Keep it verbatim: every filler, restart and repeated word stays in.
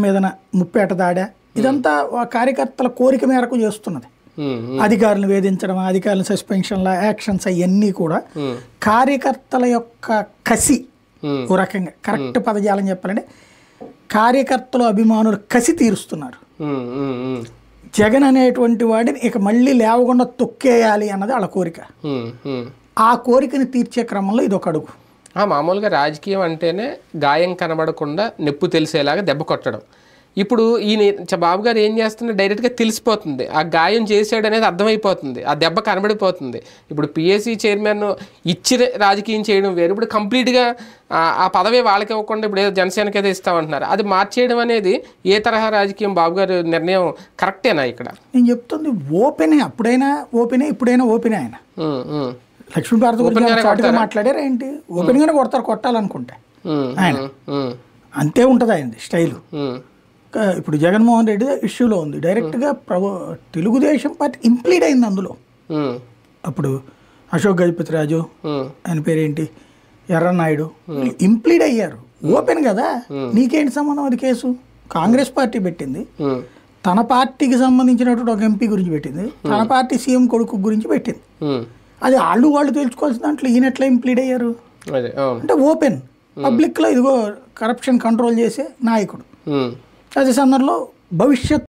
మీద ముప్పేట దాడా ఇదంతా కార్యకర్తల కోరిక మేరకు చేస్తున్నది. అధికారులను వేధించడం, అధికారుల సస్పెన్షన్ల యాక్షన్స్ అవన్నీ కూడా కార్యకర్తల యొక్క కసి, ఓ రకంగా కరెక్ట్ పదజాలం చెప్పాలంటే కార్యకర్తలు అభిమానులు కసి తీరుస్తున్నారు. జగన్ అనేటువంటి వాడిని ఇక మళ్ళీ లేవకుండా తొక్కేయాలి అన్నది వాళ్ళ కోరిక. ఆ కోరికని తీర్చే క్రమంలో ఇది ఒక అడుగు. మామూలుగా రాజకీయం అంటేనే గాయం కనబడకుండా నొప్పు తెలిసేలాగా దెబ్బ కొట్టడం. ఇప్పుడు ఈయన బాబు గారు ఏం చేస్తున్నా డైరెక్ట్గా తెలిసిపోతుంది, ఆ గాయం చేసాడు అనేది అర్థమైపోతుంది, ఆ దెబ్బ కనబడిపోతుంది. ఇప్పుడు పిఎస్సి చైర్మన్ ఇచ్చి రాజకీయం చేయడం వేరు, ఇప్పుడు కంప్లీట్గా ఆ పదవి వాళ్ళకి ఇవ్వకుండా ఇప్పుడు ఏదో జనసేనకి ఏదో ఇస్తామంటున్నారు, అది మార్చేయడం అనేది ఏ తరహా రాజకీయం? బాబు గారు నిర్ణయం కరెక్టేనా? ఇక్కడ నేను చెప్తుంది ఓపెనే, అప్పుడైనా ఓపెనే, ఇప్పుడైనా ఓపెనే. ఆయన లక్ష్మీభారతి గురించి మాట్లాడారు ఏంటి? ఓపెన్ గానే కొడతారు కొట్టాలనుకుంటే ఆయన, అంతే ఉంటుంది ఆయన స్టైలు. ఇప్పుడు జగన్మోహన్ రెడ్డి ఇష్యూలో ఉంది, డైరెక్ట్గా ప్రభు తెలుగుదేశం పార్టీ ఇంప్లీడ్ అయింది అందులో. అప్పుడు అశోక్ గజపతి రాజు, ఆయన పేరేంటి, ఎర్రనాయుడు ఇంప్లీడ్ అయ్యారు. ఓపెన్ కదా, నీకేంటి సంబంధం? అది కేసు కాంగ్రెస్ పార్టీ పెట్టింది, తన పార్టీకి సంబంధించినటువంటి ఒక ఎంపీ గురించి పెట్టింది, తన పార్టీ సీఎం కొడుకు గురించి పెట్టింది. అది వాళ్ళు వాళ్ళు తెలుసుకోవాల్సిన దాంట్లో ఈయన ఎట్లా ఇంప్లీడ్ అయ్యారు అంటే ఓపెన్ పబ్లిక్లో ఇదిగో కరప్షన్ కంట్రోల్ చేసే నాయకుడు. అదే సందర్భంలో భవిష్యత్